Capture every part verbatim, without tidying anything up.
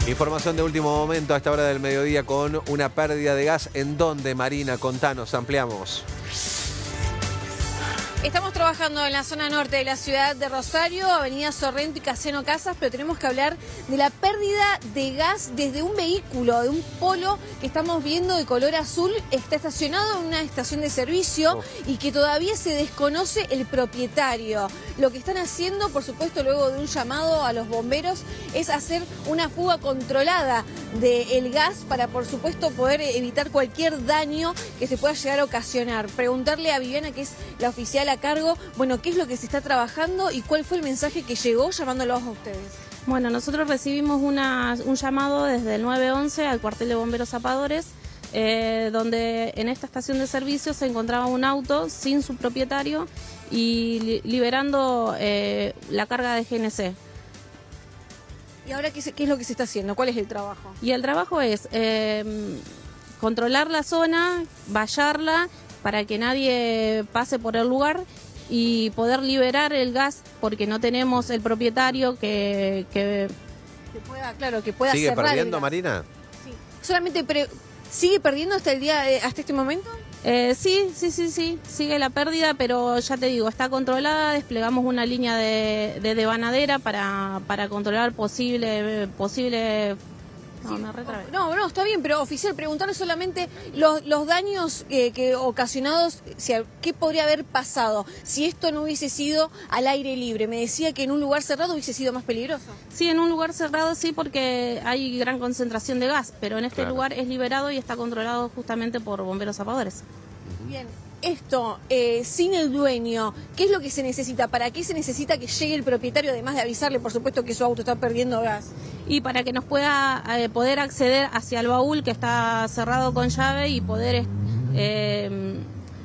Información de último momento a esta hora del mediodía con una pérdida de gas. ¿En dónde, Marina? Contanos, ampliamos. Estamos trabajando en la zona norte de la ciudad de Rosario, Avenida Sorrento y Casiano Casas, pero tenemos que hablar de la pérdida de gas desde un vehículo, de un Polo que estamos viendo de color azul. Está estacionado en una estación de servicio oh. y que todavía se desconoce el propietario. Lo que están haciendo, por supuesto, luego de un llamado a los bomberos, es hacer una fuga controlada del gas para, por supuesto, poder evitar cualquier daño que se pueda llegar a ocasionar. Preguntarle a Viviana, que es la oficial a cargo, bueno, qué es lo que se está trabajando y cuál fue el mensaje que llegó llamándolos a ustedes. Bueno, nosotros recibimos una, un llamado desde el nueve once al cuartel de bomberos Zapadores, eh, donde en esta estación de servicio se encontraba un auto sin su propietario y li liberando eh, la carga de G N C. ¿Y ahora qué, se, qué es lo que se está haciendo? ¿Cuál es el trabajo? Y el trabajo es eh, controlar la zona, vallarla para que nadie pase por el lugar y poder liberar el gas, porque no tenemos el propietario que... que... que pueda, claro, que pueda ¿Sigue cerrar perdiendo, el gas. Marina? Sí. Solamente pre... ¿Sigue perdiendo hasta el día, eh, hasta este momento? Eh, sí, sí, sí, sí, sigue la pérdida, pero ya te digo, está controlada. Desplegamos una línea de, de devanadera para, para controlar posible... posible No, me no, no, está bien, pero oficial, preguntarle solamente los, los daños eh, que ocasionados, si, qué podría haber pasado si esto no hubiese sido al aire libre. Me decía que en un lugar cerrado hubiese sido más peligroso. Sí, en un lugar cerrado sí, porque hay gran concentración de gas, pero en este claro. lugar es liberado y está controlado justamente por bomberos zapadores. Bien. Esto, eh, sin el dueño, ¿qué es lo que se necesita? ¿Para qué se necesita que llegue el propietario, además de avisarle, por supuesto, que su auto está perdiendo gas? Y para que nos pueda eh, poder acceder hacia el baúl que está cerrado con llave y poder eh,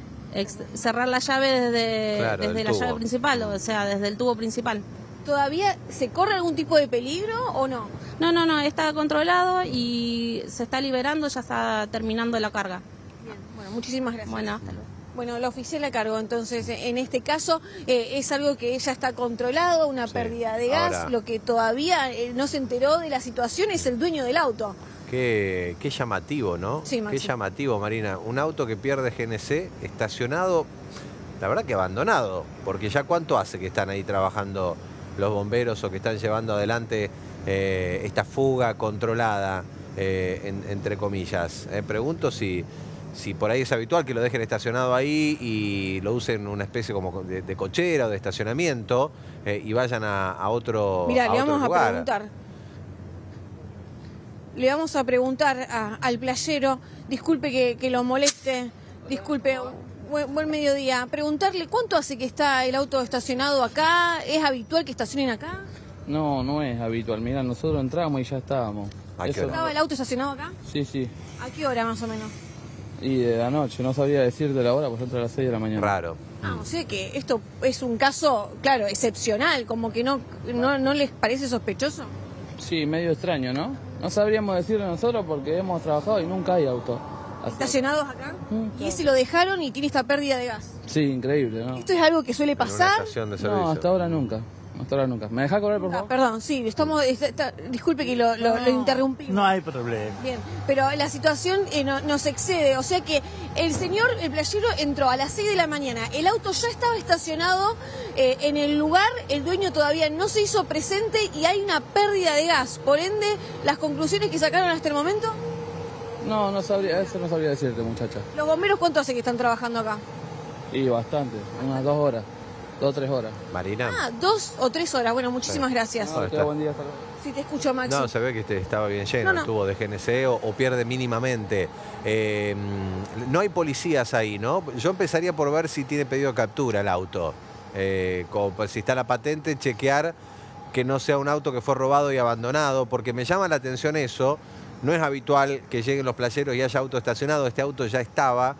cerrar la llave desde, claro, desde la tubo. llave principal, o sea, desde el tubo principal. ¿Todavía se corre algún tipo de peligro o no? No, no, no, está controlado y se está liberando, ya está terminando la carga. Bien, bueno, muchísimas gracias. Bueno, hasta luego. Bueno, la oficial a cargo, entonces, en este caso, eh, es algo que ya está controlado, una sí. pérdida de gas. Ahora, lo que todavía eh, no se enteró de la situación es el dueño del auto. Qué, qué llamativo, ¿no? Sí, Maxi. Qué llamativo, Marina. Un auto que pierde G N C estacionado, la verdad que abandonado, porque ya cuánto hace que están ahí trabajando los bomberos o que están llevando adelante eh, esta fuga controlada, eh, en, entre comillas. Eh, pregunto si... Si por ahí es habitual que lo dejen estacionado ahí y lo usen una especie como de, de cochera o de estacionamiento eh, y vayan a, a otro Mirá, a le otro vamos lugar. a preguntar. Le vamos a preguntar a, al playero, disculpe que, que lo moleste, disculpe, buen, buen mediodía. Preguntarle, ¿cuánto hace que está el auto estacionado acá? ¿Es habitual que estacionen acá? No, no es habitual. Mira, nosotros entramos y ya estábamos. ¿Estaba el auto estacionado acá? Sí, sí. ¿A qué hora más o menos? Y de la noche, no sabía decirte la hora, pues entra a las seis de la mañana. Raro. Ah, o sea que esto es un caso, claro, excepcional, como que no, no, no les parece sospechoso. Sí, medio extraño, ¿no? No sabríamos decirlo nosotros porque hemos trabajado y nunca hay auto. Así. ¿Estacionados acá? Mm, y claro. ese lo dejaron y tiene esta pérdida de gas. Sí, increíble, ¿no? ¿Esto es algo que suele pasar? En una estación de servicio. No, hasta ahora nunca. Hasta ahora nunca. ¿Me deja correr, por favor? Ah, perdón, sí, estamos, está, está, disculpe que lo, lo, no, lo interrumpimos. No hay problema. Bien, pero la situación eh, no, nos excede, o sea que el señor, el playero, entró a las seis de la mañana, el auto ya estaba estacionado eh, en el lugar, el dueño todavía no se hizo presente y hay una pérdida de gas. Por ende, ¿las conclusiones que sacaron hasta el momento? No, no sabría, eso no sabría decirte, muchacha. ¿Los bomberos cuánto hace que están trabajando acá? Y bastante, unas dos horas. Dos o tres horas. Marina. Ah, dos o tres horas. Bueno, muchísimas sí. gracias. No, está. Buen día, hasta luego. Sí, te escucho, Maxi. No, se ve que este estaba bien lleno no, no. el tubo de G N C o, o pierde mínimamente. Eh, no hay policías ahí, ¿no? Yo empezaría por ver si tiene pedido de captura el auto. Eh, como, si está la patente, chequear que no sea un auto que fue robado y abandonado, porque me llama la atención eso. No es habitual que lleguen los playeros y haya auto estacionado. Este auto ya estaba.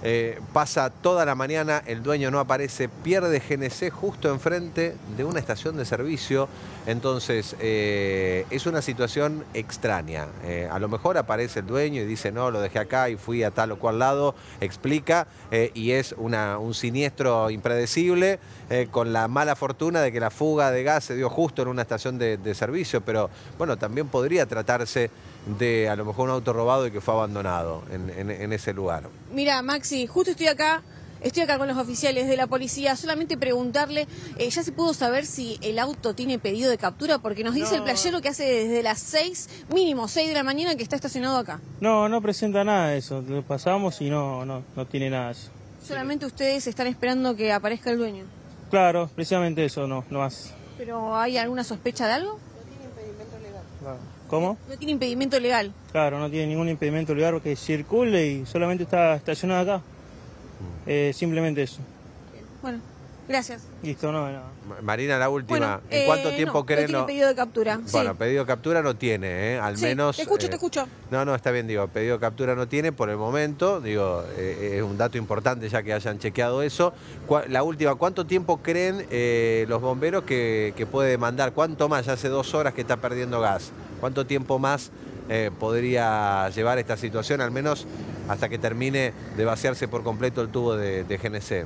Eh, pasa toda la mañana, el dueño no aparece, pierde G N C justo enfrente de una estación de servicio. Entonces, eh, es una situación extraña. Eh, a lo mejor aparece el dueño y dice, no, lo dejé acá y fui a tal o cual lado, explica, eh, y es una, un siniestro impredecible, eh, con la mala fortuna de que la fuga de gas se dio justo en una estación de, de servicio. Pero, bueno, también podría tratarse de a lo mejor un auto robado y que fue abandonado en, en, en ese lugar. Mira, Maxi, justo estoy acá, estoy acá con los oficiales de la policía, solamente preguntarle, eh, ¿ya se pudo saber si el auto tiene pedido de captura? Porque nos dice No. el playero que hace desde las seis, mínimo seis de la mañana, que está estacionado acá. No, no presenta nada de eso. Lo pasamos y no, no, no tiene nada de eso. Solamente ustedes están esperando que aparezca el dueño. Claro, precisamente eso, no, no más. ¿Pero hay alguna sospecha de algo? Claro. ¿Cómo? No tiene impedimento legal. Claro, no tiene ningún impedimento legal que circule y solamente está estacionado acá. Eh, simplemente eso. Bueno, gracias. Listo, no, no. Marina, la última. Bueno, ¿En cuánto eh, tiempo no, creen? No tiene lo- pedido de captura. Bueno, sí. pedido de captura no tiene, ¿eh? Al Sí, menos... te escucho, eh, te escucho. No, no, está bien, digo, pedido de captura no tiene por el momento, digo, eh, es un dato importante ya que hayan chequeado eso. Cua- La última, ¿cuánto tiempo creen eh, los bomberos que, que puede demandar? ¿Cuánto más? Ya hace dos horas que está perdiendo gas. ¿Cuánto tiempo más eh, podría llevar esta situación, al menos hasta que termine de vaciarse por completo el tubo de, de G N C?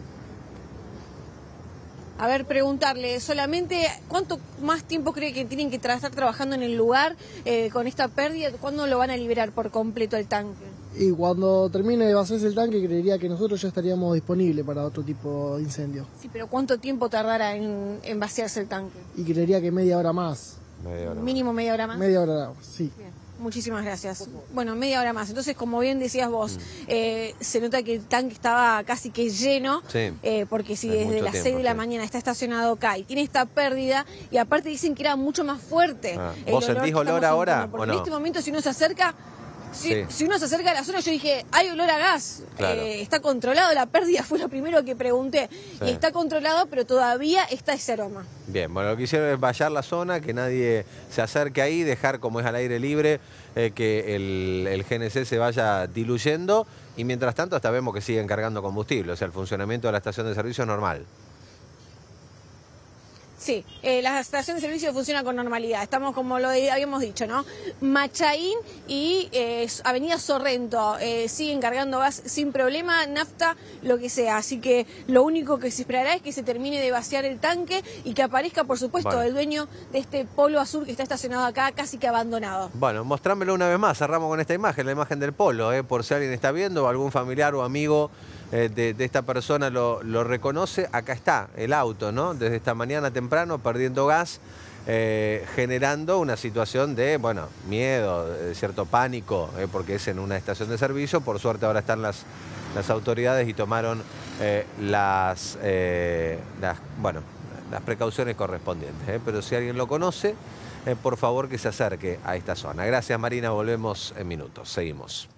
A ver, preguntarle solamente cuánto más tiempo cree que tienen que tra- estar trabajando en el lugar eh, con esta pérdida. ¿Cuándo lo van a liberar por completo el tanque? Y cuando termine de vaciarse el tanque, creería que nosotros ya estaríamos disponibles para otro tipo de incendio. Sí, pero ¿cuánto tiempo tardará en, en vaciarse el tanque? Y creería que media hora más. Media hora más. Mínimo media hora más. Media hora, sí. Bien, muchísimas gracias. Bueno, media hora más. Entonces, como bien decías vos, eh, se nota que el tanque estaba casi que lleno, Sí. eh, porque si Es desde mucho las tiempo, seis de la sí. mañana está estacionado acá y tiene esta pérdida, y aparte dicen que era mucho más fuerte. Ah, el ¿vos olor sentís que olor estamos ahora sintiendo, porque o no? en este momento, si uno se acerca... Si, Sí. si uno se acerca a la zona, yo dije, hay olor a gas, Claro. eh, está controlado, la pérdida fue lo primero que pregunté, Sí. y está controlado, pero todavía está ese aroma. Bien, bueno, lo que hicieron es vallar la zona, que nadie se acerque ahí, dejar como es al aire libre, eh, que el, el G N C se vaya diluyendo, y mientras tanto hasta vemos que siguen cargando combustible, o sea, el funcionamiento de la estación de servicio es normal. Sí, eh, la estación de servicio funciona con normalidad. Estamos, como lo habíamos dicho, ¿no? Machaín y eh, Avenida Sorrento eh, siguen cargando gas sin problema, nafta, lo que sea. Así que lo único que se esperará es que se termine de vaciar el tanque y que aparezca, por supuesto, Bueno. el dueño de este Polo Azul que está estacionado acá, casi que abandonado. Bueno, mostrámelo una vez más, cerramos con esta imagen, la imagen del Polo, eh, por si alguien está viendo o algún familiar o amigo eh, de, de esta persona lo, lo reconoce. Acá está el auto, ¿no? Desde esta mañana temprano perdiendo gas, eh, generando una situación de, bueno, miedo, de cierto pánico, eh, porque es en una estación de servicio. Por suerte ahora están las, las autoridades y tomaron eh, las, eh, las, bueno, las precauciones correspondientes, eh, pero si alguien lo conoce, eh, por favor que se acerque a esta zona. Gracias, Marina, volvemos en minutos, seguimos.